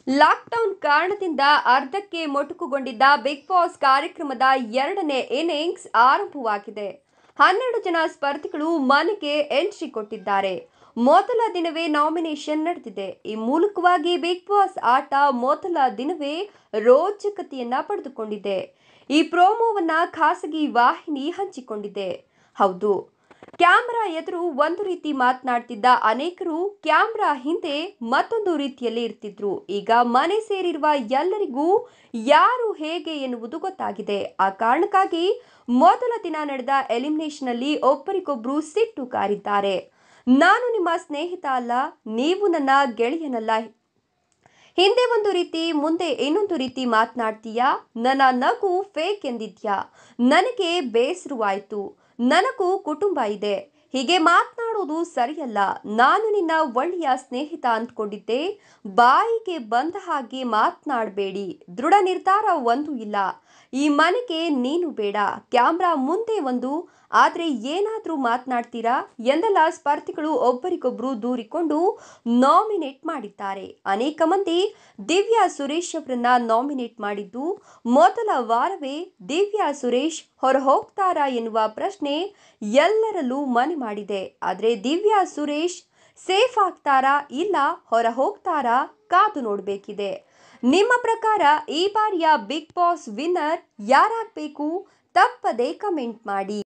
Lockdown ಕಾರಣದಿಂದ ಅರ್ಧಕ್ಕೆ ಮೊಟಕುಗೊಂಡಿದ್ದ big boss ಕಾರ್ಯಕ್ರಮದ 2ನೇ ಇನ್ನಿಂಗ್ಸ್ ಆರಂಭವಾಗಿದೆ. 12 ಜನ ಸ್ಪರ್ಧಿಗಳು ಮನೆಗೆ ಎಂಟ್ರಿ ಕೊಟ್ಟಿದ್ದಾರೆ. ಮೊದಲ ದಿನವೇ ನಾಮಿನೇಷನ್ ನಡೆದಿದೆ. ಈ ಮೂಲಕವಾಗಿ ಬಿಗ್ ಬಾಸ್ ಆಟ ಮೊದಲ ದಿನವೇ ರೋಚಕತೆಯನ್ನ ಪಡೆದುಕೊಂಡಿದೆ. ಈ ಪ್ರೋಮೋವನ್ನ ಖಾಸಗಿ ವಾಹಿನಿ ಹಂಚಿಕೊಂಡಿದೆ. ಹೌದು, ಕ್ಯಾಮೆರಾ ಎದುರು ಒಂದು ರೀತಿ ಮಾತನಾಡ್ತಿದ್ದ ಅನೇಕರು ಕ್ಯಾಮೆರಾ ಹಿಂದೆ ಮತ್ತೊಂದು ರೀತಿಯಲ್ಲಿ ಇರ್ತಿದ್ರು. ಈಗ ಮನೆ ಸೇರಿರುವ ಎಲ್ಲರಿಗೂ ಯಾರು ಹೇಗೆ ಎನ್ನುವುದು ಗೊತ್ತಾಗಿದೆ. ಆ ಕಾರಣಕ್ಕಾಗಿ ಮೊದಲ ದಿನ ನಡೆದ ಎಲಿಮಿನೇಷನ್ ಅಲ್ಲಿ ಒಬ್ಬರಿಗೊಬ್ರು ಸಿಟ್ಟು ಕಾರಿದ್ದಾರೆ. ನಾನು ನಿಮ್ಮ ಸ್ನೇಹಿತ ಅಲ್ಲ, ನೀವು ನನ್ನ ಗೆಳೆಯನಲ್ಲ. ಹಿಂದೆ ಒಂದು ರೀತಿ ಮುಂದೆ ಇನ್ನೊಂದು ರೀತಿ ಮಾತನಾಡ್ತೀಯಾ? ನನ್ನ ನಗು ಫೇಕ್ ಎಂದಿದ್ಯಾ? ನನಗೆ ಬೇಸರವಾಯಿತು. ನನಗೂ ಕುಟುಂಬ ಇದೆ. ಹೀಗೆ ಮಾತನಾಡೋದು ಸರಿಯಲ್ಲ. ನಾನು ನಿನ್ನ ಒಳ್ಳೆಯ ಸ್ನೇಹಿತ ಅಂದ್ಕೊಂಡಿದ್ದೆ. ಬಾಯಿಗೆ ಬಂದ ಹಾಗೆ ಮಾತನಾಡಬೇಡಿ. ದೃಢ ನಿರ್ಧಾರ ಒಂದು ಇಲ್ಲ. ಈ ಮನೆಗೆ ನೀನು ಬೇಡ. ಕ್ಯಾಮ್ರಾ ಮುಂದೆ ಒಂದು, ಆದರೆ ಏನಾದರೂ ಮಾತನಾಡ್ತೀರಾ ಎಂದೆಲ್ಲ ಸ್ಪರ್ಧಿಗಳು ಒಬ್ಬರಿಗೊಬ್ಬರು ದೂರಿಕೊಂಡು ನಾಮಿನೇಟ್ ಮಾಡಿದ್ದಾರೆ. ಅನೇಕ ಮಂದಿ ದಿವ್ಯಾ ಸುರೇಶ್ ಅವರನ್ನ ನಾಮಿನೇಟ್ ಮಾಡಿದ್ದು ಮೊದಲ ವಾರವೇ. ದಿವ್ಯಾ ಸುರೇಶ್ ಹೊರ ಹೋಗ್ತಾರಾ ಎನ್ನುವ ಪ್ರಶ್ನೆ ಎಲ್ಲರಲ್ಲೂ ಮನೆ ಮಾಡಿದೆ. ಆದರೆ ದಿವ್ಯಾ ಸುರೇಶ್ ಸೇಫ್ ಆಗ್ತಾರಾ ಇಲ್ಲ ಹೊರ ಹೋಗ್ತಾರಾ ಕಾದು ನೋಡಬೇಕಿದೆ. ನಿಮ್ಮ ಪ್ರಕಾರ ಈ ಬಾರಿಯ ಬಿಗ್ ಬಾಸ್ ವಿನ್ನರ್ ಯಾರಾಗಬೇಕು? ತಪ್ಪದೇ ಕಮೆಂಟ್ ಮಾಡಿ.